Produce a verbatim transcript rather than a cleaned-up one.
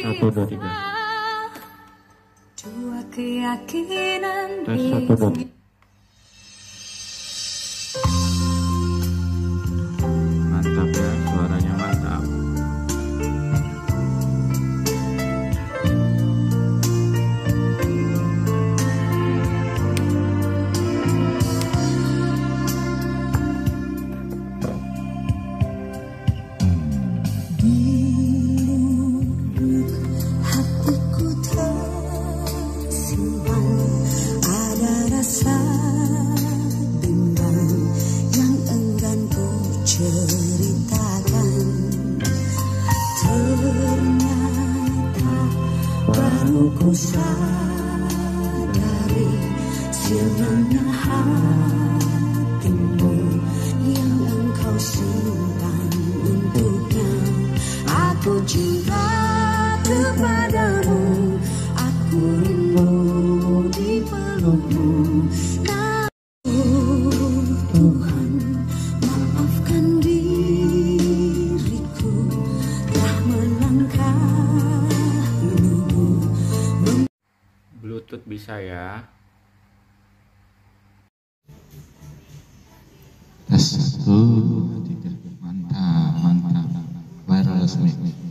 Satu, dua, tiga. Dua keyakinan. Tes satu, dua, tiga. Mantap ya, suaranya mantap. Ku sadari silamnya hatimu yang engkau simpan untuknya. Aku cinta kepadamu, aku rindu di pelukmu. Nah, oh Tuhan, maafkan diriku telah melangkah. Bluetooth bisa ya. Tes satu, tiga, mantap, mantap, wireless mic.